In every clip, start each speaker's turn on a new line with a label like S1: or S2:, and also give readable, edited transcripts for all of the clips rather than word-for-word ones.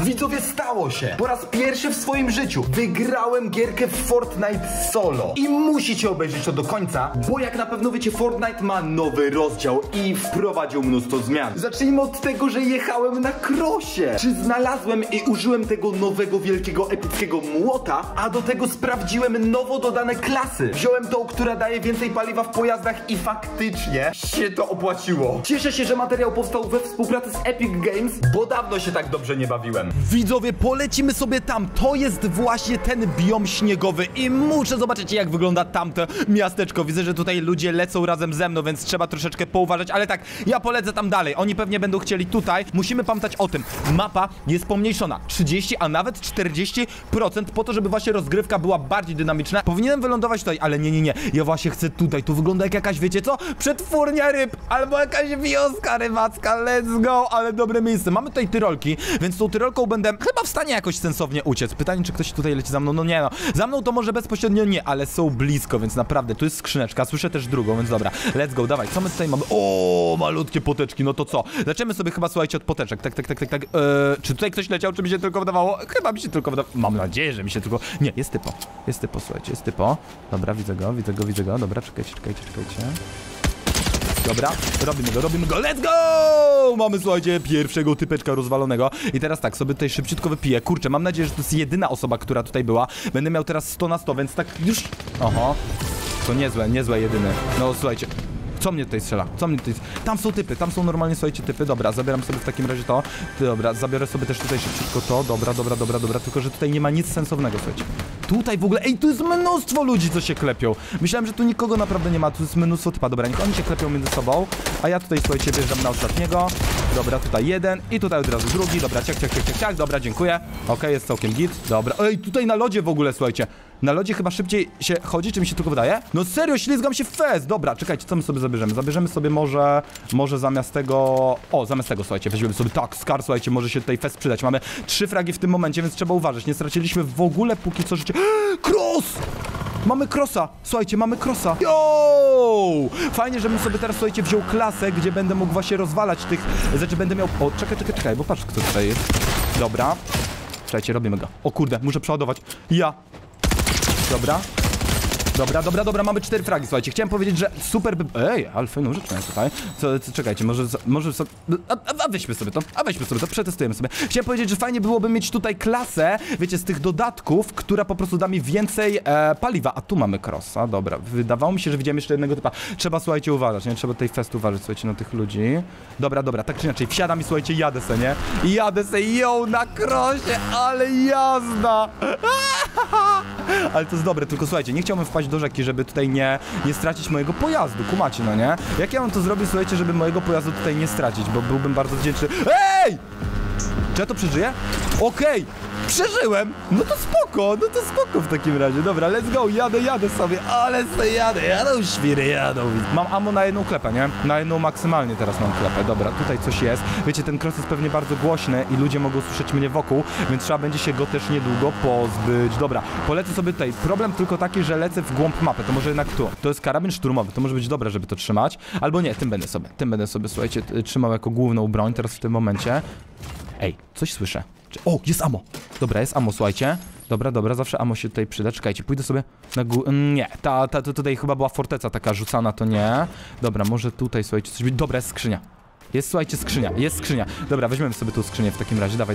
S1: Widzowie, stało się! Po raz pierwszy w swoim życiu wygrałem gierkę w Fortnite solo. I musicie obejrzeć to do końca, bo jak na pewno wiecie, Fortnite ma nowy rozdział i wprowadził mnóstwo zmian. Zacznijmy od tego, że jechałem na krosie. Czy znalazłem i użyłem tego nowego, wielkiego, epickiego młota, a do tego sprawdziłem nowo dodane klasy. Wziąłem tą, która daje więcej paliwa w pojazdach i faktycznie się to opłaciło. Cieszę się, że materiał powstał we współpracy z Epic Games, bo dawno się tak dobrze nie bawiłem. Widzowie, polecimy sobie tam. To jest właśnie ten biom śniegowy i muszę zobaczyć, jak wygląda tamte miasteczko. Widzę, że tutaj ludzie lecą razem ze mną, więc trzeba troszeczkę pouważać, ale tak, ja polecę tam dalej. Oni pewnie będą chcieli tutaj. Musimy pamiętać o tym. Mapa jest pomniejszona 30, a nawet 40% po to, żeby właśnie rozgrywka była bardziej dynamiczna. Powinienem wylądować tutaj, ale nie. Ja właśnie chcę tutaj. Tu wygląda jak jakaś, wiecie co? Przetwórnia ryb albo jakaś wioska rybacka. Let's go, ale dobre miejsce. Mamy tutaj tyrolki, więc tą tyrolką będę chyba w stanie jakoś sensownie uciec. Pytanie, czy ktoś tutaj leci za mną? No nie no. Za mną to może bezpośrednio nie, ale są blisko, więc naprawdę. Tu jest skrzyneczka. Słyszę też drugą, więc dobra. Let's go, dawaj. Co my tutaj mamy? O, malutkie poteczki. No to co? Zaczniemy sobie chyba, słuchajcie, od poteczek. Tak. Czy tutaj ktoś leciał, czy mi się tylko wydawało? Chyba mi się tylko wydawało. Mam nadzieję, że mi się tylko... Nie, jest typo. Jest typo, słuchajcie, jest typo. Dobra, widzę go. Dobra, czekajcie. Dobra, robimy go, let's go! Mamy, słuchajcie, pierwszego typeczka rozwalonego. I teraz tak, sobie tutaj szybciutko wypiję. Kurczę, mam nadzieję, że to jest jedyna osoba, która tutaj była. Będę miał teraz 100 na 100, więc tak już... Oho, to niezłe jedyny. No, słuchajcie. Co mnie tutaj strzela? Tam są typy, tam są normalnie, słuchajcie, typy. Dobra, zabieram sobie w takim razie to. Dobra, zabiorę sobie też tutaj szybciutko to. Dobra, tylko że tutaj nie ma nic sensownego, słuchajcie. Tutaj w ogóle, ej, tu jest mnóstwo ludzi, co się klepią. Myślałem, że tu nikogo naprawdę nie ma, tu jest mnóstwo typa. Dobra, niech oni się klepią między sobą. A ja tutaj, słuchajcie, wjeżdżam na ostatniego. Dobra, tutaj jeden i tutaj od razu drugi. Dobra, ciach. Dobra, dziękuję. Okej, jest całkiem git. Dobra, ej, tutaj na lodzie w ogóle, słuchajcie. Na lodzie chyba szybciej się chodzi, czy mi się tylko wydaje? No serio, ślizgam się w fest. Dobra, czekajcie, co my sobie zabierzemy? Zabierzemy sobie może zamiast tego... O, zamiast tego, słuchajcie, weźmiemy sobie tak, Scar, słuchajcie, może się tutaj fest przydać. Mamy 3 fragi w tym momencie, więc trzeba uważać. Nie straciliśmy w ogóle póki co życie. Cross! Mamy crossa! Słuchajcie, mamy crossa! Yo! Fajnie, żebym sobie teraz, słuchajcie, wziął klasę, gdzie będę mógł właśnie rozwalać tych... Znaczy będę miał... O, czekaj, bo patrz, kto tutaj jest. Dobra. Czekajcie, robimy go. O kurde, muszę przeładować. Ja. Dobra, mamy 4 fragi, słuchajcie. Chciałem powiedzieć, że super by... Ej, ale fajną rzecz miałem tutaj. Czekajcie, może sobie... weźmy sobie to, przetestujemy sobie. Chciałem powiedzieć, że fajnie byłoby mieć tutaj klasę, wiecie, z tych dodatków, która po prostu da mi więcej paliwa. A tu mamy crossa, dobra. Wydawało mi się, że widziałem jeszcze jednego typa. Trzeba, słuchajcie, uważać, nie? Trzeba tutaj fest uważać, słuchajcie, na tych ludzi. Dobra, tak czy inaczej, wsiadam i, słuchajcie, jadę se, nie? Yo, na crossie, ale jazda! Ale to jest dobre, tylko słuchajcie, nie chciałbym wpaść do rzeki, żeby tutaj nie stracić mojego pojazdu, kumacie, no nie? Jak ja mam to zrobić, słuchajcie, żeby mojego pojazdu tutaj nie stracić, bo byłbym bardzo wdzięczny. Ej! Czy ja to przeżyję? Okej! Przeżyłem! No to spoko w takim razie. Dobra, let's go, jadę sobie, ale sobie jadą świry, jadą. Mam ammo na jedną klepę, nie? Na jedną maksymalnie teraz mam klepę. Dobra, tutaj coś jest. Wiecie, ten cross jest pewnie bardzo głośny i ludzie mogą słyszeć mnie wokół, więc trzeba będzie się go też niedługo pozbyć. Dobra, polecę sobie tutaj. Problem tylko taki, że lecę w głąb mapy, to może jednak tu. To jest karabin szturmowy, to może być dobre, żeby to trzymać. Albo nie, tym będę sobie, słuchajcie, trzymał jako główną broń teraz w tym momencie. Ej, coś słyszę. O, jest ammo. Dobra, jest ammo, słuchajcie. Dobra, zawsze ammo się tutaj przyda. Czekajcie, pójdę sobie na górę. Nie, to tutaj chyba była forteca taka rzucana, to nie. Dobra, może tutaj, słuchajcie, coś być. Dobra, jest skrzynia. Słuchajcie, skrzynia. Dobra, weźmiemy sobie tą skrzynię w takim razie. Dawaj.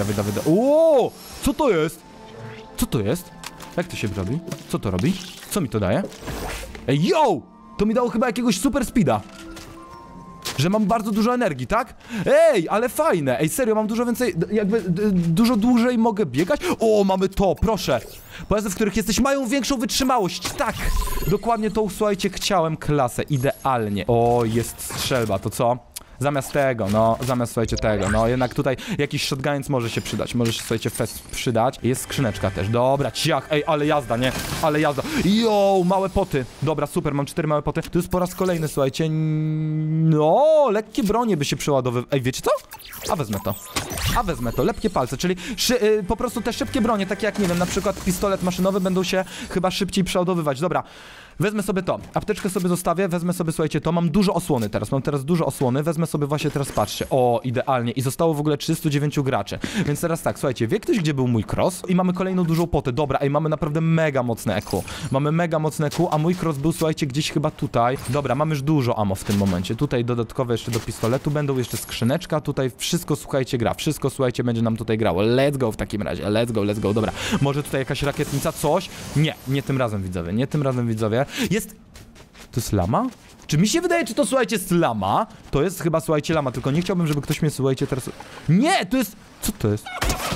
S1: O! Co to jest? Jak to się robi? Co to robi? Co mi to daje? Ej, yo! To mi dało chyba jakiegoś super speeda. Że mam bardzo dużo energii, tak? Ej, ale fajne. Ej, serio, mam dużo więcej, jakby dużo dłużej mogę biegać. O, mamy to, proszę. Pojazdy, w których jesteś, mają większą wytrzymałość. Tak, dokładnie tą, słuchajcie, chciałem klasę, idealnie. O, jest strzelba, to co? Zamiast tego, słuchajcie, tego, jednak tutaj jakiś shotgun może się przydać, może się, słuchajcie, fest przydać. Jest skrzyneczka też, dobra, ciach, ej, ale jazda, nie? Ale jazda, yo, małe poty, dobra, super, mam 4 małe poty, to jest po raz kolejny, słuchajcie, no, lekkie bronie by się przeładowywały, ej, wiecie co? A wezmę to, lepkie palce, czyli po prostu te szybkie bronie, takie jak, nie wiem, na przykład pistolet maszynowy będą się chyba szybciej przeładowywać, dobra. Wezmę sobie to. Apteczkę sobie zostawię, wezmę sobie, słuchajcie, to. Mam dużo osłony teraz. Mam teraz dużo osłony. Wezmę sobie właśnie teraz, patrzcie. O, idealnie. I zostało w ogóle 39 graczy. Więc teraz tak, słuchajcie, wie ktoś, gdzie był mój cross? I mamy kolejną dużą potę. Dobra, ej, mamy naprawdę mega mocne EQ. Mamy mega mocne EQ, a mój cross był, słuchajcie, gdzieś chyba tutaj. Dobra, mamy już dużo ammo w tym momencie. Tutaj dodatkowe jeszcze do pistoletu będą, jeszcze skrzyneczka. Tutaj wszystko, słuchajcie, gra. Wszystko, słuchajcie, będzie nam tutaj grało. Let's go w takim razie. Let's go. Dobra. Może tutaj jakaś rakietnica, coś? Nie, nie tym razem, widzowie. Nie tym razem, widzowie. Jest... To jest lama? Czy mi się wydaje, czy to, słuchajcie, jest lama? To jest chyba, słuchajcie, lama, tylko nie chciałbym, żeby ktoś mnie, słuchajcie, teraz... Nie, to jest... Co to jest?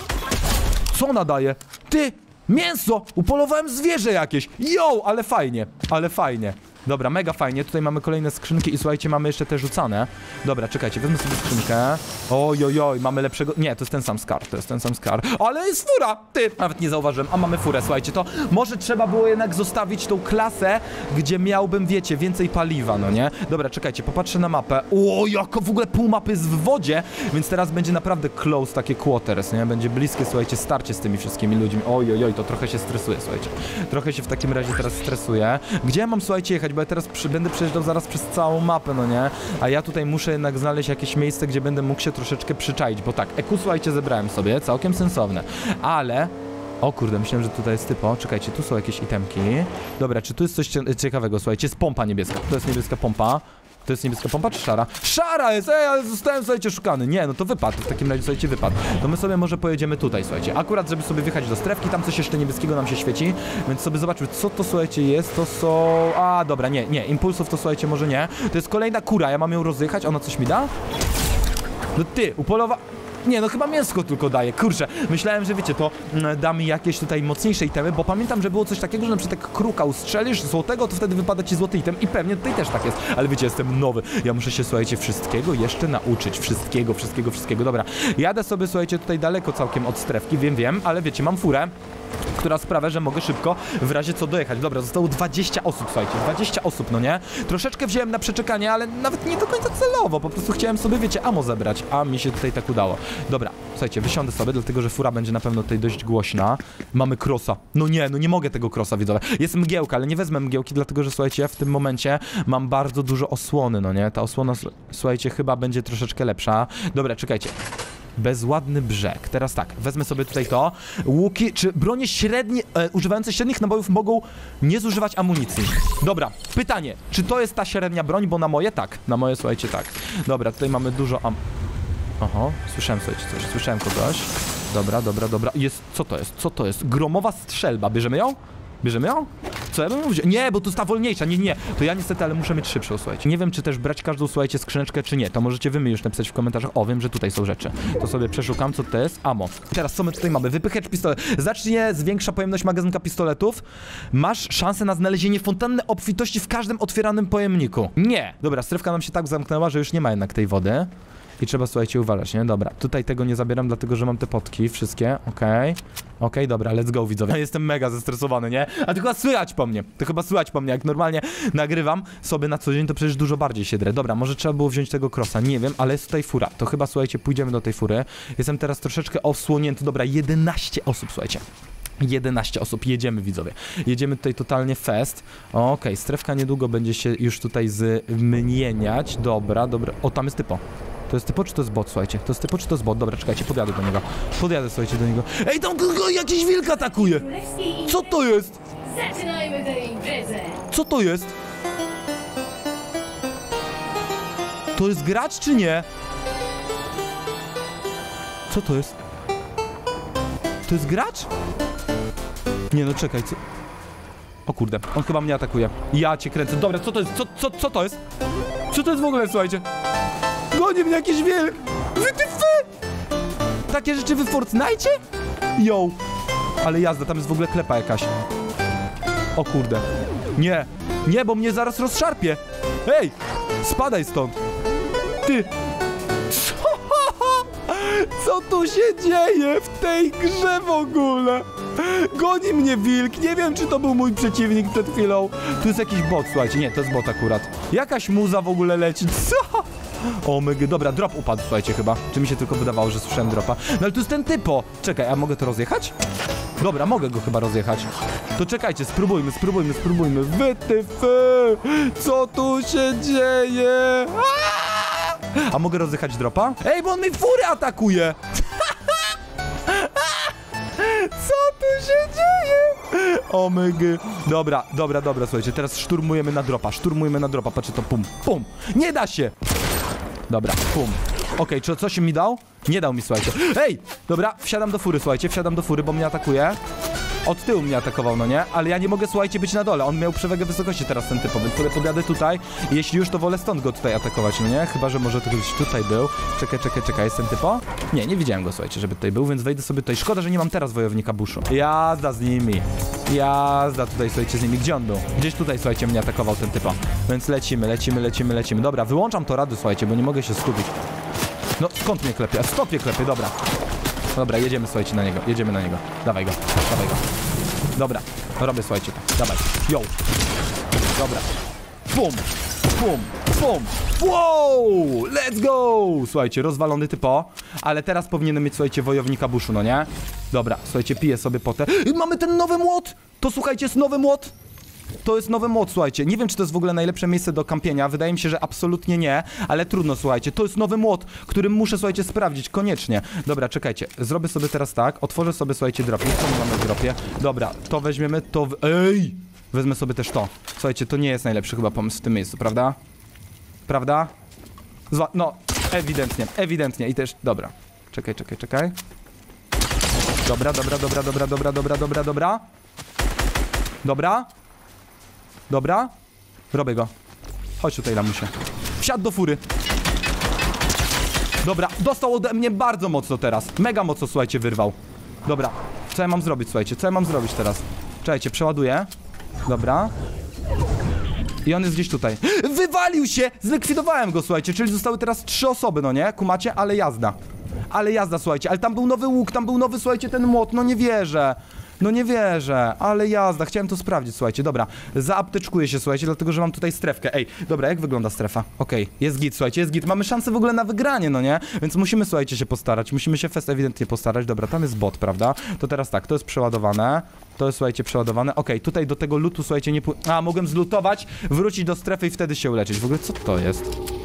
S1: Co ona daje? Ty! Mięso! Upolowałem zwierzę jakieś! Yo! Ale fajnie, ale fajnie. Dobra, mega fajnie. Tutaj mamy kolejne skrzynki i słuchajcie, mamy jeszcze te rzucane. Dobra, czekajcie, wezmę sobie skrzynkę. Ojojoj, mamy lepszego... Nie, to jest ten sam Scar, to jest ten sam Scar. Ale jest fura! Ty! Nawet nie zauważyłem, a mamy furę, słuchajcie, to może trzeba było jednak zostawić tą klasę, gdzie miałbym, wiecie, więcej paliwa, no nie? Dobra, czekajcie, popatrzę na mapę. O, jako w ogóle pół mapy jest w wodzie, więc teraz będzie naprawdę close, takie quarters, nie? Będzie bliskie, słuchajcie, starcie z tymi wszystkimi ludźmi. Ojojoj, to trochę się stresuje, słuchajcie. Trochę się w takim razie teraz stresuję. Gdzie ja mam, słuchajcie, jechać? Bo ja teraz będę przejeżdżał zaraz przez całą mapę, no nie? A ja tutaj muszę jednak znaleźć jakieś miejsce, gdzie będę mógł się troszeczkę przyczaić, bo tak, EQ, słuchajcie, zebrałem sobie, całkiem sensowne, ale... O kurde, myślałem, że tutaj jest typo. Czekajcie, tu są jakieś itemki. Dobra, czy tu jest coś ciekawego, słuchajcie? Jest pompa niebieska, to jest niebieska pompa. To jest niebieska pompa czy szara? Szara jest! Ej, ale zostałem, słuchajcie, szukany. Nie, no to wypadł, w takim razie, słuchajcie, wypadł. To my sobie może pojedziemy tutaj, słuchajcie. Akurat, żeby sobie wjechać do strefki, tam coś jeszcze niebieskiego nam się świeci, więc sobie zobaczmy, co to, słuchajcie, jest. To są... A, dobra, nie, impulsów to, słuchajcie, może nie. To jest kolejna kura, ja mam ją rozjechać, ona coś mi da? No ty, upolowa... Nie, no chyba mięsko tylko daje, kurczę. Myślałem, że wiecie, to da mi jakieś tutaj mocniejsze itemy, bo pamiętam, że było coś takiego, że na przykład jak kruka ustrzelisz złotego, to wtedy wypada ci złoty item i pewnie tutaj też tak jest. Ale wiecie, jestem nowy. Ja muszę się, słuchajcie, wszystkiego jeszcze nauczyć. Wszystkiego. Dobra, jadę sobie, słuchajcie, tutaj daleko całkiem od strefki, wiem, ale wiecie, mam furę, która sprawia, że mogę szybko w razie co dojechać. Dobra, zostało 20 osób, słuchajcie, 20 osób, no nie? Troszeczkę wziąłem na przeczekanie, ale nawet nie do końca celowo, po prostu chciałem sobie, wiecie, ammo zebrać, a mi się tutaj tak udało. Dobra, słuchajcie, wysiądę sobie, dlatego, że fura będzie na pewno tutaj dość głośna. Mamy crossa. No nie mogę tego crossa, widzowie. Jest mgiełka, ale nie wezmę mgiełki, dlatego, że, słuchajcie, ja w tym momencie mam bardzo dużo osłony, no nie? Ta osłona, słuchajcie, chyba będzie troszeczkę lepsza. Dobra, czekajcie. Bezładny brzeg. Teraz tak, wezmę sobie tutaj to. Łuki, czy bronie średnie, używające średnich nabojów mogą nie zużywać amunicji? Dobra, pytanie, czy to jest ta średnia broń, bo na moje tak. Na moje, słuchajcie, tak. Dobra, tutaj mamy dużo Oho, słyszałem, słuchajcie, coś, słyszałem kogoś. Dobra. Jest, co to jest? Gromowa strzelba, bierzemy ją? Co ja bym mówił? Nie, bo to jest ta wolniejsza, nie. To ja niestety, ale muszę mieć szybszą, słuchajcie. Nie wiem, czy też brać każdą, słuchajcie, skrzyneczkę, czy nie. To możecie wy mi już napisać w komentarzach. O, wiem, że tutaj są rzeczy. To sobie przeszukam, co to jest. Ammo. Teraz co my tutaj mamy? Wypychacz pistolet. Zacznie zwiększa pojemność magazynka pistoletów. Masz szansę na znalezienie fontanny obfitości w każdym otwieranym pojemniku. Nie. Dobra, strefka nam się tak zamknęła, że już nie ma jednak tej wody. I trzeba, słuchajcie, uważać, nie? Dobra, tutaj tego nie zabieram, dlatego, że mam te potki, wszystkie, okej, dobra, let's go, widzowie. Jestem mega zestresowany, nie? A to chyba słychać po mnie, jak normalnie nagrywam sobie na co dzień, to przecież dużo bardziej się drę. Dobra, może trzeba było wziąć tego crossa, nie wiem, ale jest tutaj fura. To chyba, słuchajcie, pójdziemy do tej fury. Jestem teraz troszeczkę osłonięty, dobra, 11 osób, słuchajcie. 11 osób, jedziemy, widzowie. Jedziemy tutaj totalnie fest. Okej, strefka niedługo będzie się już tutaj zmieniać. Dobra. O, tam jest typo. To jest typo, czy to jest bot, słuchajcie? To jest typo, czy to jest bot? Dobra, czekajcie, podjadę do niego. Słuchajcie, do niego. Ej, tam jakiś wilk atakuje! Co to jest? Co to jest? To jest gracz, czy nie? Co to jest? To jest gracz? Nie, no czekaj, co? O kurde, on chyba mnie atakuje. Ja cię kręcę. Dobra, co to jest? Co to jest? Co to jest w ogóle, słuchajcie? Goni mnie jakiś wilk! Takie rzeczy w Fortnite? Yo! Ale jazda, tam jest w ogóle klepa jakaś. O kurde. Nie, bo mnie zaraz rozszarpie. Ej! Spadaj stąd. Ty! Co tu się dzieje w tej grze w ogóle? Goni mnie wilk, nie wiem, czy to był mój przeciwnik przed chwilą. Tu jest jakiś bot, słuchajcie, nie, to jest bot akurat. Jakaś muza w ogóle leci, co? O mega, dobra, drop upadł, słuchajcie, chyba. Czy mi się tylko wydawało, że słyszałem dropa? No ale tu jest ten typo. Czekaj, a mogę to rozjechać? Dobra, mogę go chyba rozjechać. To czekajcie, spróbujmy. Wytyfy! Co tu się dzieje? A mogę rozjechać dropa? Ej, bo on mi furę atakuje! Co tu się dzieje? O my g... Dobra, słuchajcie, teraz szturmujemy na dropa, patrzcie to, pum. Nie da się! Dobra, pum. Okej, czy coś mi dał? Nie dał mi, słuchajcie. Ej! Dobra, wsiadam do fury, słuchajcie, bo mnie atakuje. Od tyłu mnie atakował, no nie? Ale ja nie mogę, słuchajcie, być na dole. On miał przewagę wysokości teraz ten typowy, który podjadę tutaj. I jeśli już, to wolę stąd go tutaj atakować, no nie? Chyba że może to gdzieś tutaj był. Czekaj, jest ten typo? Nie widziałem go, słuchajcie, żeby tutaj był, więc wejdę sobie tutaj. Szkoda, że nie mam teraz wojownika buszu. Jazda z nimi. Jazda tutaj, słuchajcie, z nimi. Gdzie on był? Gdzieś tutaj, słuchajcie, mnie atakował ten typo. Więc lecimy. Dobra, wyłączam to rady, słuchajcie, bo nie mogę się skupić. No, skąd mnie klepie? Skąd mnie klepie? Dobra, jedziemy, słuchajcie, na niego. Dawaj go. Dobra, robię, słuchajcie, to. Dawaj. Yo. Dobra. Bum. Wow! Let's go! Słuchajcie, rozwalony typo. Ale teraz powinienem mieć, słuchajcie, wojownika buszu, no nie? Dobra, słuchajcie, piję sobie potę. I mamy ten nowy młot! To, słuchajcie, jest nowy młot! To jest nowy młot, słuchajcie. Nie wiem, czy to jest w ogóle najlepsze miejsce do kampienia. Wydaje mi się, że absolutnie nie, ale trudno, słuchajcie. To jest nowy młot, który muszę, słuchajcie, sprawdzić, koniecznie. Dobra, czekajcie. Zrobię sobie teraz tak. Otworzę sobie, słuchajcie, dropik. Co my mamy w dropie? Dobra, to weźmiemy, to... Ej! Wezmę sobie też to. Słuchajcie, to nie jest najlepszy chyba pomysł w tym miejscu, prawda? Prawda? No, ewidentnie. I też... Dobra. Czekaj. Dobra. Robię go. Chodź tutaj, lamusie. Wsiadł do fury. Dobra, dostał ode mnie bardzo mocno teraz. Mega mocno, słuchajcie, wyrwał. Dobra, co ja mam zrobić, słuchajcie? Co ja mam zrobić teraz? Czekajcie, przeładuję. Dobra. I on jest gdzieś tutaj. Wywalił się! Zlikwidowałem go, słuchajcie. Czyli zostały teraz 3 osoby, no nie? Kumacie? Ale jazda, słuchajcie. Ale tam był nowy łuk, tam był nowy, słuchajcie, ten młot. No nie wierzę, ale jazda, chciałem to sprawdzić, słuchajcie, dobra, zaapteczkuję się, słuchajcie, dlatego, że mam tutaj strefkę, ej, dobra, jak wygląda strefa? Okej, jest git, słuchajcie, jest git, mamy szansę w ogóle na wygranie, no nie? Więc musimy, słuchajcie, się postarać, musimy się ewidentnie postarać, dobra, tam jest bot, prawda? To teraz tak, to jest przeładowane, to jest, słuchajcie, przeładowane, okej, tutaj do tego lootu, słuchajcie, nie mogłem zlutować, wrócić do strefy i wtedy się uleczyć, w ogóle co to jest?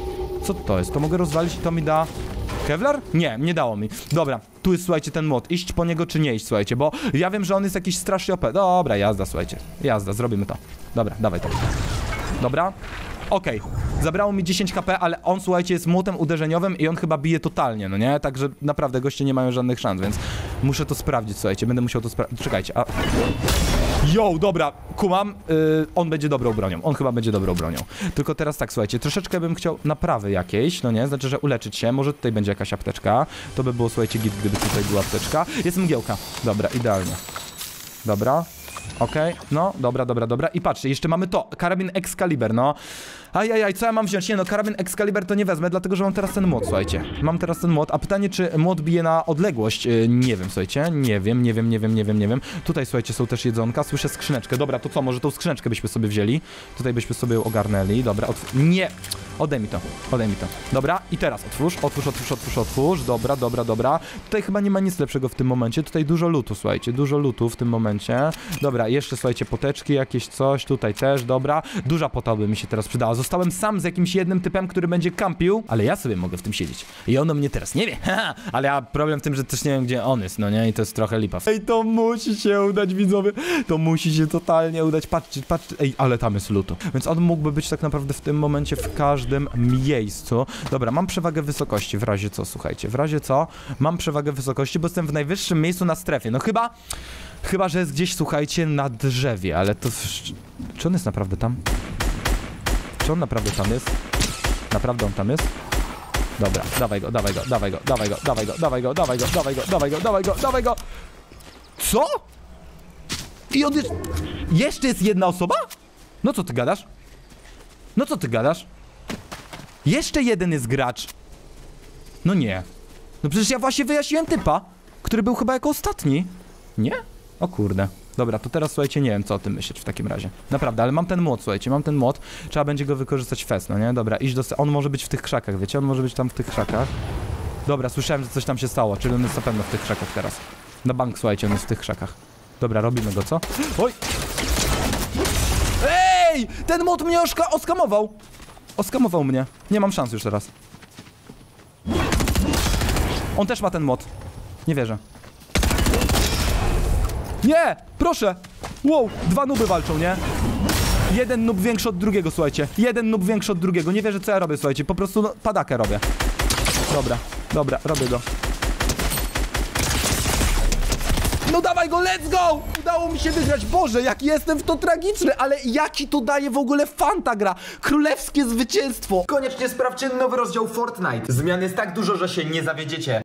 S1: To mogę rozwalić i to mi da... Kevlar? Nie dało mi. Dobra, tu jest, słuchajcie, ten mod. Iść po niego czy nie iść, słuchajcie, bo ja wiem, że on jest jakiś strasznie OP. Dobra, jazda, słuchajcie. Jazda, zrobimy to. Dobra, dawaj to. Dobra. Okej. Zabrało mi 10 HP, ale on, słuchajcie, jest młotem uderzeniowym i on chyba bije totalnie, no nie? Także naprawdę goście nie mają żadnych szans, więc muszę to sprawdzić, słuchajcie. Będę musiał to sprawdzić. Czekajcie, a... Yo, dobra, kumam, on będzie dobrą bronią, on chyba będzie dobrą bronią. Tylko teraz tak, słuchajcie, troszeczkę bym chciał naprawy jakiejś, no nie, znaczy, że uleczyć się, może tutaj będzie jakaś apteczka, to by było, słuchajcie, git, gdyby tutaj była apteczka. Jest mgiełka, dobra, idealnie. Dobra, okej, no, dobra. I patrzcie, jeszcze mamy to, karabin Excalibur, no. Ajajaj, co ja mam wziąć? Nie no, karabin Excalibur to nie wezmę, dlatego, że mam teraz ten młot, słuchajcie. Mam teraz ten młot, a pytanie, czy młot bije na odległość? Nie wiem, słuchajcie, nie wiem. Tutaj, słuchajcie, są też jedzonka, słyszę skrzyneczkę. Dobra, to co, może tą skrzyneczkę byśmy sobie wzięli? Tutaj byśmy sobie ją ogarnęli, dobra, nie! Oddaj mi to. Dobra, i teraz otwórz. Dobra. Tutaj chyba nie ma nic lepszego w tym momencie. Tutaj dużo lootu, słuchajcie, w tym momencie. Dobra, jeszcze, słuchajcie, poteczki, jakieś coś, tutaj też, dobra. Duża pota by mi się teraz przydała. Zostałem sam z jakimś jednym typem, który będzie kampił, ale ja sobie mogę w tym siedzieć. I ono mnie teraz nie wie, haha, ale ja problem w tym, że też nie wiem, gdzie on jest, no nie? I to jest trochę lipa. Ej, to musi się udać, widzowie. To musi się totalnie udać. Patrzcie. Ej, ale tam jest lootu. Więc on mógłby być tak naprawdę w tym momencie w każdym miejscu. Dobra, mam przewagę wysokości, w razie co, słuchajcie. W razie co, mam przewagę wysokości, bo jestem w najwyższym miejscu na strefie. No chyba, że jest gdzieś, słuchajcie, na drzewie, ale to... Czy on jest naprawdę tam? Czy on naprawdę tam jest? Naprawdę on tam jest? Dobra, dawaj go. Co? I on jest... Jeszcze jest jedna osoba? No co ty gadasz? Jeszcze jeden jest gracz. No nie. No przecież ja właśnie wyjaśniłem typa, który był chyba jako ostatni. Nie? O kurde. Dobra, to teraz, słuchajcie, nie wiem, co o tym myśleć w takim razie. Naprawdę, ale mam ten młot, słuchajcie, Trzeba będzie go wykorzystać fest, no nie? Dobra, iść do... On może być w tych krzakach, wiecie? On może być tam w tych krzakach. Dobra, słyszałem, że coś tam się stało, czyli on jest na pewno w tych krzakach teraz. Na bank, słuchajcie, on jest w tych krzakach. Dobra, robimy go, co? Oj! Ej! Ten mod mnie oskamował. Oskamował mnie. Nie mam szans już teraz. On też ma ten mod. Nie wierzę. Nie! Proszę! Wow! 2 nuby walczą, nie? Jeden noob większy od drugiego, słuchajcie. Jeden noob większy od drugiego. Nie wierzę, co ja robię, słuchajcie. Po prostu padakę robię. Dobra, robię go. No dawaj go, let's go! Udało mi się wygrać. Boże, jaki jestem w to tragiczny, ale jaki to daje w ogóle fan ta gra. Królewskie zwycięstwo.
S2: Koniecznie sprawdźcie nowy rozdział Fortnite. Zmian jest tak dużo, że się nie zawiedziecie.